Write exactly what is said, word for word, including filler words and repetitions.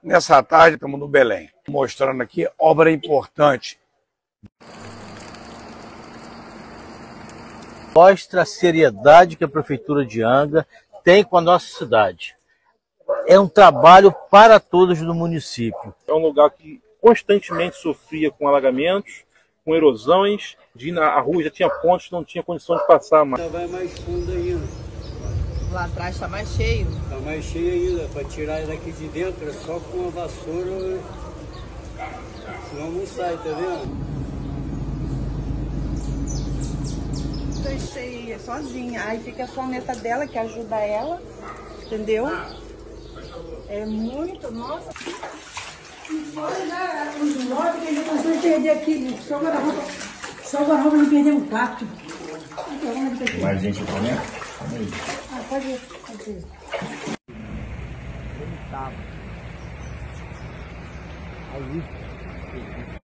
Nessa tarde estamos no Belém, mostrando aqui obra importante. Mostra a seriedade que a Prefeitura de Angra tem com a nossa cidade. É um trabalho para todos do município. É um lugar que constantemente sofria com alagamentos, com erosões, de na a rua já tinha pontes, não tinha condição de passar mais. Vai mais fundo ainda. Lá atrás está mais cheio. Está mais cheio ainda, para tirar daqui de dentro é só com a vassoura, senão não sai, tá vendo? Deixei sozinha, aí fica só a neta dela que ajuda ela, entendeu? É muito, nossa. Os móveis que a gente conseguiu perder aqui, só guarda-roupa, só guarda-roupa não perdemos um quarto. Mais gente comendo? Ah, pode ir, pode ir. Ele estava. Aí,